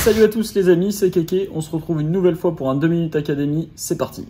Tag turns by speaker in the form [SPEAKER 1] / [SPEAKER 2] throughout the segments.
[SPEAKER 1] Salut à tous les amis, c'est Keke, on se retrouve une nouvelle fois pour un 2 minutes Académie, c'est parti.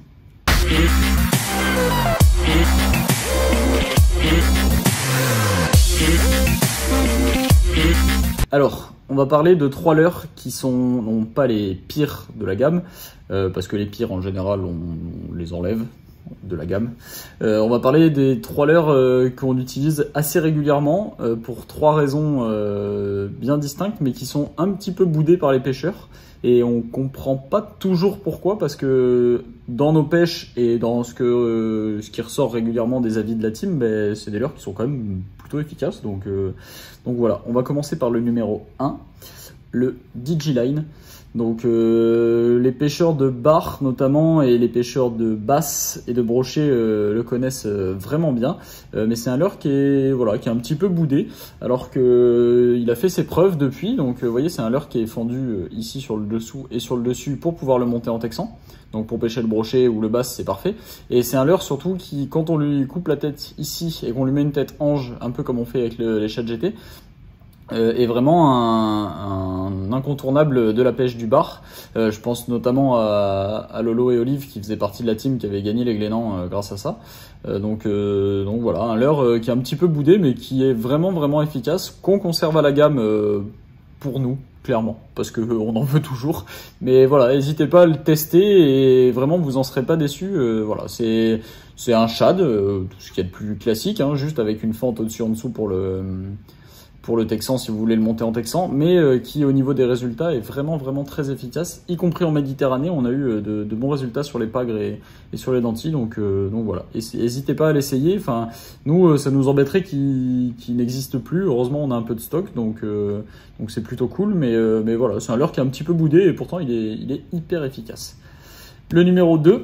[SPEAKER 1] Alors, on va parler de 3 leurres qui sont non pas les pires de la gamme, parce que les pires en général on les enlève de la gamme. On va parler des 3 leurres qu'on utilise assez régulièrement pour 3 raisons bien distinctes, mais qui sont un petit peu boudées par les pêcheurs. Et on comprend pas toujours pourquoi, parce que dans nos pêches et dans ce qui ressort régulièrement des avis de la team, ben, c'est des leurres qui sont quand même plutôt efficaces. Donc voilà, on va commencer par le numéro 1, le Digiline. Donc les pêcheurs de bar notamment et les pêcheurs de basse et de brochet le connaissent vraiment bien, mais c'est un leurre qui est un petit peu boudé, alors que il a fait ses preuves depuis. Donc vous voyez, c'est un leurre qui est fendu ici sur le dessous et sur le dessus pour pouvoir le monter en texan. Donc pour pêcher le brochet ou le basse, c'est parfait. Et c'est un leurre surtout qui, quand on lui coupe la tête ici et qu'on lui met une tête ange, un peu comme on fait avec les Shad GT, est vraiment un incontournable de la pêche du bar. Je pense notamment à Lolo et Olive qui faisaient partie de la team qui avait gagné les Glénans grâce à ça. Donc voilà, un leurre qui est un petit peu boudé mais qui est vraiment efficace, qu'on conserve à la gamme pour nous, clairement, parce que on en veut toujours. Mais voilà, n'hésitez pas à le tester et vraiment vous en serez pas déçus. Voilà, c'est un shad, tout ce qu'il y a de plus classique, hein, juste avec une fente au-dessus en dessous pour le texan si vous voulez le monter en texan, mais qui au niveau des résultats est vraiment très efficace, y compris en Méditerranée. On a eu de bons résultats sur les pagres et sur les dentilles, donc voilà, n'hésitez pas à l'essayer. Enfin, nous ça nous embêterait qu'il n'existe plus. Heureusement on a un peu de stock, donc c'est plutôt cool, mais voilà, c'est un leurre qui est un petit peu boudé et pourtant il est hyper efficace. Le numéro 2,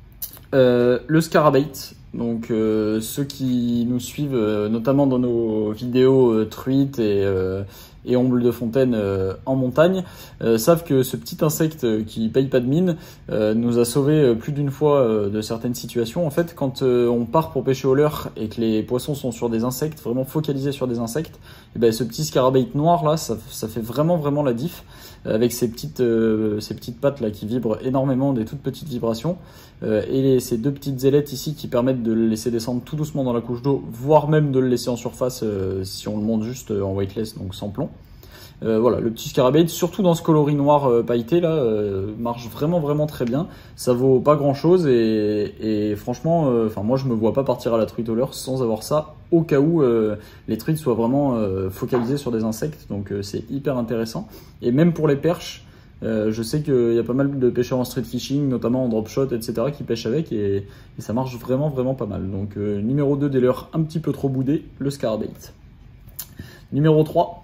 [SPEAKER 1] le Scarabait. Donc ceux qui nous suivent notamment dans nos vidéos truites et omble de fontaine en montagne savent que ce petit insecte qui paye pas de mine nous a sauvé plus d'une fois de certaines situations. En fait, quand on part pour pêcher au leurre et que les poissons sont sur des insectes, vraiment focalisés sur des insectes, et ben ce petit Scarabait noir là, ça fait vraiment la diff, avec ces petites pattes là qui vibrent énormément, des toutes petites vibrations, et ces 2 petites ailettes ici qui permettent de le laisser descendre tout doucement dans la couche d'eau, voire même de le laisser en surface si on le monte juste en weightless, donc sans plomb. Voilà, le petit Scarabait, surtout dans ce coloris noir pailleté là, marche vraiment très bien. Ça vaut pas grand chose et franchement, moi je me vois pas partir à la truite au leurre sans avoir ça, au cas où les truites soient vraiment focalisées sur des insectes. Donc c'est hyper intéressant. Et même pour les perches, je sais qu'il y a pas mal de pêcheurs en street fishing, notamment en drop shot, etc., qui pêchent avec et ça marche vraiment pas mal. Donc numéro 2 des leurres un petit peu trop boudés, le Scarabait. Numéro 3,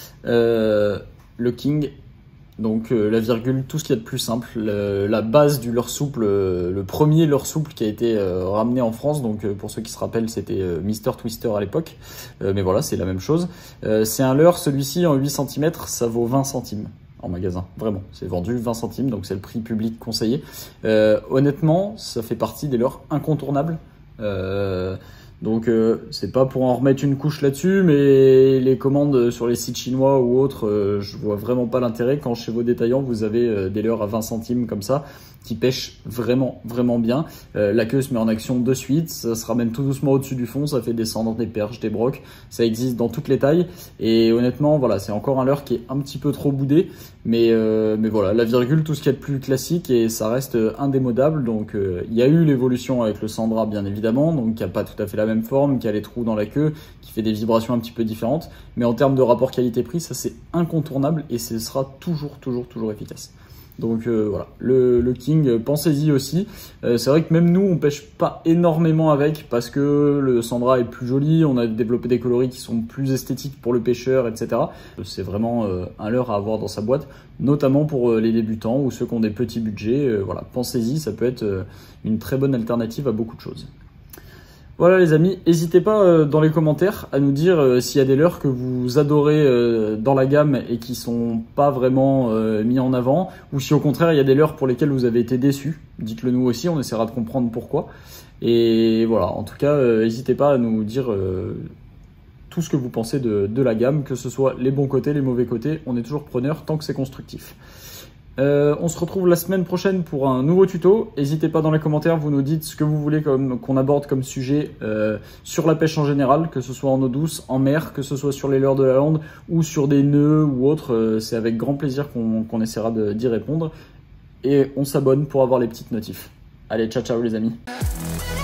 [SPEAKER 1] le King. Donc la virgule, tout ce qu'il y a de plus simple, la base du leurre souple, le premier leurre souple qui a été ramené en France. Donc pour ceux qui se rappellent, c'était Mister Twister à l'époque, mais voilà, c'est la même chose. C'est un leurre, celui-ci en 8 cm, ça vaut 20 centimes en magasin, vraiment, c'est vendu 20 centimes, donc c'est le prix public conseillé. Honnêtement, ça fait partie des leurres incontournables. Donc c'est pas pour en remettre une couche là-dessus, mais les commandes sur les sites chinois ou autres, je vois vraiment pas l'intérêt quand chez vos détaillants vous avez des leurres à 20 centimes comme ça qui pêchent vraiment bien. La queue se met en action de suite, ça se ramène tout doucement au-dessus du fond, ça fait descendre des perches, des brocs, ça existe dans toutes les tailles et honnêtement voilà, c'est encore un leurre qui est un petit peu trop boudé, mais voilà, la virgule, tout ce qu'il y a de plus classique et ça reste indémodable. Donc il y a eu l'évolution avec le Sandra bien évidemment, donc qui a pas tout à fait la même forme, qui a les trous dans la queue, qui fait des vibrations un petit peu différentes, mais en termes de rapport qualité-prix, ça c'est incontournable et ce sera toujours efficace. Donc voilà, le King, pensez-y aussi. C'est vrai que même nous, on pêche pas énormément avec parce que le Sandra est plus joli, on a développé des coloris qui sont plus esthétiques pour le pêcheur, etc. C'est vraiment un leurre à avoir dans sa boîte, notamment pour les débutants ou ceux qui ont des petits budgets. Voilà, pensez-y, ça peut être une très bonne alternative à beaucoup de choses. Voilà les amis, n'hésitez pas dans les commentaires à nous dire s'il y a des leurres que vous adorez dans la gamme et qui sont pas vraiment mis en avant, ou si au contraire il y a des leurres pour lesquels vous avez été déçus. Dites-le nous aussi, on essaiera de comprendre pourquoi. Et voilà, en tout cas, n'hésitez pas à nous dire tout ce que vous pensez de la gamme, que ce soit les bons côtés, les mauvais côtés, on est toujours preneur tant que c'est constructif. On se retrouve la semaine prochaine pour un nouveau tuto. N'hésitez pas dans les commentaires, vous nous dites ce que vous voulez qu'on aborde comme sujet sur la pêche en général, que ce soit en eau douce, en mer, que ce soit sur les leurres de la lande ou sur des nœuds ou autres. C'est avec grand plaisir qu'on essaiera d'y répondre. Et on s'abonne pour avoir les petites notifs. Allez, ciao ciao les amis.